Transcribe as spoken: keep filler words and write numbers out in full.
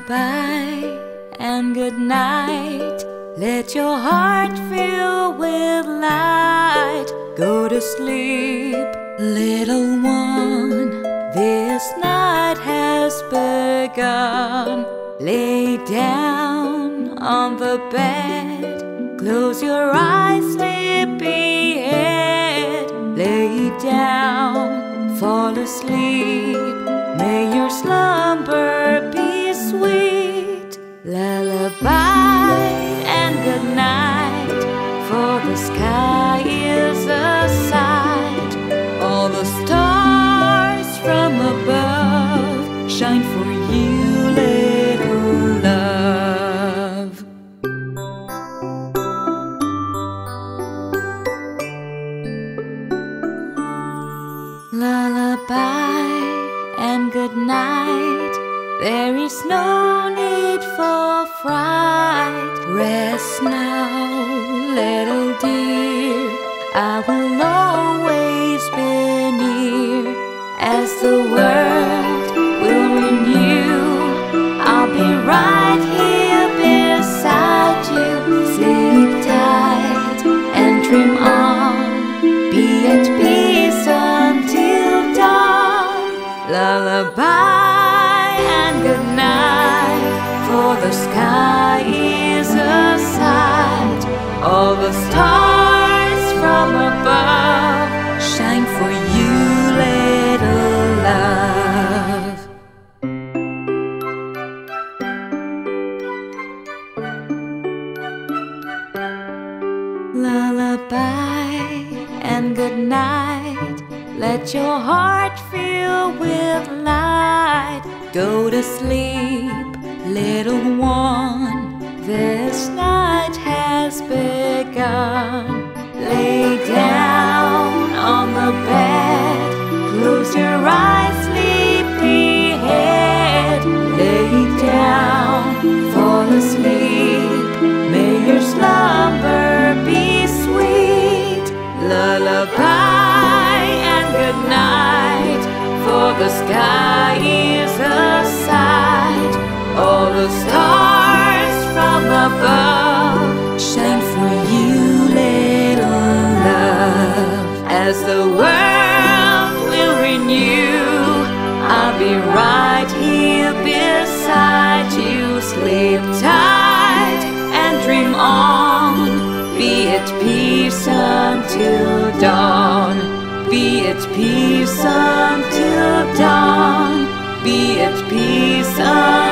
Lullaby and good night. Let your heart fill with light. Go to sleep, little one. This night has begun. Lay down on the bed. Close your eyes, sleepy head. Lay down, fall asleep. May your slumber be sweet. Lullaby and good night. For the sky is a sight. All the stars from above shine for you, little love. Lullaby and good night. There is no need for fright. Rest now, little dear. I will always be near. As the world will renew, I'll be right here beside you. Sleep tight and dream on. Be at peace until dawn. Lullaby and good night. For the sky is a sight. All the stars from above shine for you, little love. Lullaby and good night. Let your heart fill with light. Go to sleep, little one. This night has begun. Lay down on the bed. Close your eyes, sleepy head. Lay down, fall asleep. May your slumber be sweet. Lullaby and good night. For the sky is a sight. All the stars from above shine for you, little love. As the world will renew, I'll be right here beside you. Sleep tight and dream on. Be at peace until dawn. Be at peace until dawn. Be at peace until